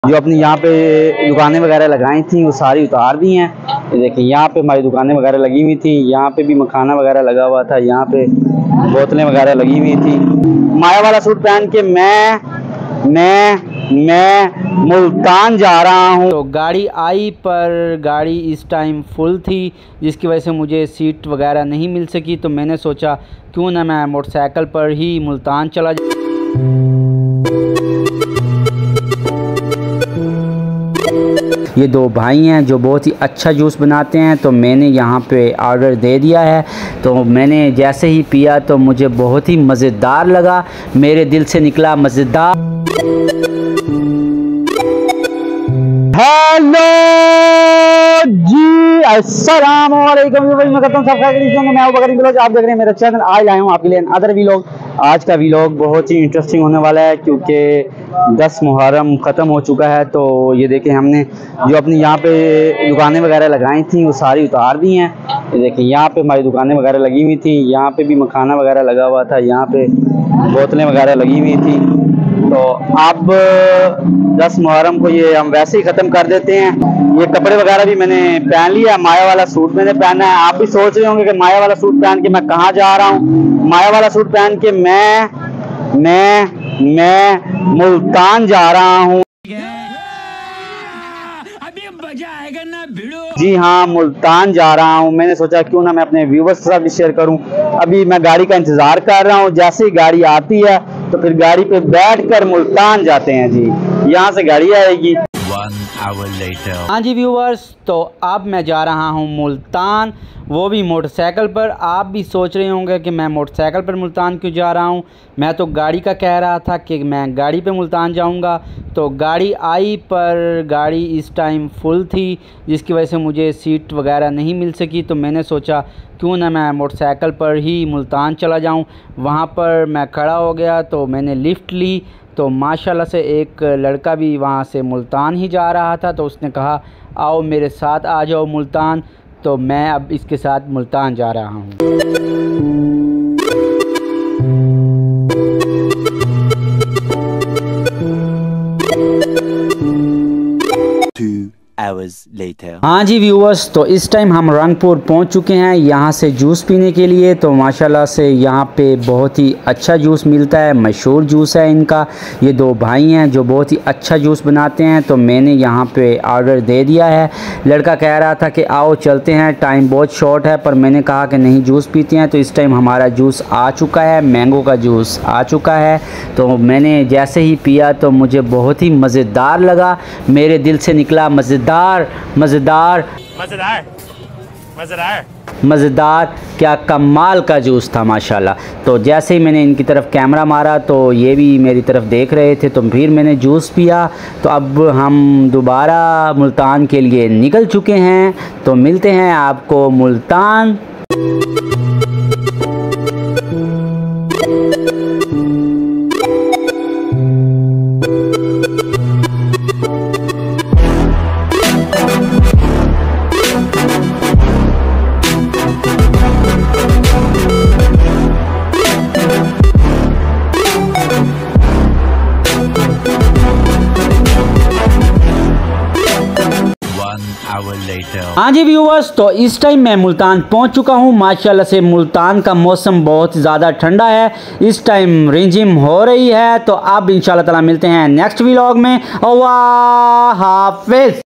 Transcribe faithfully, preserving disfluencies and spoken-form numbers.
जो अपनी यहाँ पे दुकानें वगैरह लगाई थी वो सारी उतार दी हैं। देखिए यहाँ पे हमारी दुकानें वगैरह लगी हुई थी, यहाँ पे भी मखाना वगैरह लगा हुआ था, यहाँ पे बोतलें वगैरह लगी हुई थी। माया वाला सूट पहन के मैं मैं मैं मुल्तान जा रहा हूँ। तो गाड़ी आई पर गाड़ी इस टाइम फुल थी, जिसकी वजह से मुझे सीट वगैरह नहीं मिल सकी। तो मैंने सोचा क्यों ना मैं मोटरसाइकिल पर ही मुल्तान चला जाऊँ। ये दो भाई हैं जो बहुत ही अच्छा जूस बनाते हैं, तो मैंने यहाँ पे ऑर्डर दे दिया है। तो मैंने जैसे ही पिया तो मुझे बहुत ही मज़ेदार लगा, मेरे दिल से निकला मज़ेदार। हेलो जी, अस्सलाम वालेकुम। मैं करता हूँ सब मैं हूँ बकरी व्लॉग, आप देख रहे हैं मेरा चैनल। आज लाया हूँ आपके लिए अदर व्लॉग। आज का व्लॉग बहुत ही इंटरेस्टिंग होने वाला है क्योंकि दस मुहर्रम ख़त्म हो चुका है। तो ये देखें हमने जो अपनी यहाँ पे दुकानें वगैरह लगाई थी वो सारी उतार दी हैं। ये देखें यहाँ पे हमारी दुकानें वगैरह लगी हुई थी, यहाँ पे भी मखाना वगैरह लगा हुआ था, यहाँ पे बोतलें वगैरह लगी हुई थी। तो अब दस मुहर्रम को ये हम वैसे ही ख़त्म कर देते हैं। ये कपड़े वगैरह भी मैंने पहन लिया, माया वाला सूट मैंने पहना है। आप भी सोच रहे होंगे कि माया वाला सूट पहन के मैं कहाँ जा रहा हूँ। माया वाला सूट पहन के मैं मैं मैं मुल्तान जा रहा हूँ। अभी मजा आएगा ना भिड़ो। जी हाँ, मुल्तान जा रहा हूँ। मैंने सोचा क्यों ना मैं अपने व्यूवर्स के साथ भी शेयर करूँ। अभी मैं गाड़ी का इंतज़ार कर रहा हूँ, जैसे ही गाड़ी आती है तो फिर गाड़ी पे बैठकर मुल्तान जाते हैं। जी यहाँ से गाड़ी आएगी। हाँ जी व्यूवर्स, तो अब मैं जा रहा हूँ मुल्तान, वो भी मोटरसाइकिल पर। आप भी सोच रहे होंगे कि मैं मोटरसाइकिल पर मुल्तान क्यों जा रहा हूँ। मैं तो गाड़ी का कह रहा था कि मैं गाड़ी पे मुल्तान जाऊँगा। तो गाड़ी आई पर गाड़ी इस टाइम फुल थी, जिसकी वजह से मुझे सीट वगैरह नहीं मिल सकी। तो मैंने सोचा क्यों ना मैं मोटरसाइकिल पर ही मुल्तान चला जाऊँ। वहाँ पर मैं खड़ा हो गया तो मैंने लिफ़्ट ली। तो माशाल्लाह से एक लड़का भी वहाँ से मुल्तान ही जा रहा था, तो उसने कहा आओ मेरे साथ आ जाओ मुल्तान। तो मैं अब इसके साथ मुल्तान जा रहा हूँ। हाँ जी व्यूअर्स, तो इस टाइम हम रंगपुर पहुंच चुके हैं यहाँ से जूस पीने के लिए। तो माशाल्लाह से यहाँ पे बहुत ही अच्छा जूस मिलता है, मशहूर जूस है इनका। ये दो भाई हैं जो बहुत ही अच्छा जूस बनाते हैं, तो मैंने यहाँ पे ऑर्डर दे दिया है। लड़का कह रहा था कि आओ चलते हैं, टाइम बहुत शॉर्ट है, पर मैंने कहा कि नहीं जूस पीते हैं। तो इस टाइम हमारा जूस आ चुका है, मैंगो का जूस आ चुका है। तो मैंने जैसे ही पिया तो मुझे बहुत ही मज़ेदार लगा, मेरे दिल से निकला मज़ेदार मज़ेदार मज़ेदार मज़ेदार मज़ेदार। क्या कमाल का जूस था माशाल्लाह। तो जैसे ही मैंने इनकी तरफ कैमरा मारा तो ये भी मेरी तरफ देख रहे थे, तो फिर मैंने जूस पिया। तो अब हम दोबारा मुल्तान के लिए निकल चुके हैं। तो मिलते हैं आपको मुल्तान। हाँ जी व्यूवर्स, तो इस टाइम मैं मुल्तान पहुंच चुका हूं। माशाल्लाह से मुल्तान का मौसम बहुत ज़्यादा ठंडा है, इस टाइम रिमझिम हो रही है। तो अब इंशाल्लाह ताला मिलते हैं नेक्स्ट व्लॉग में। अल्लाह हाफिज़।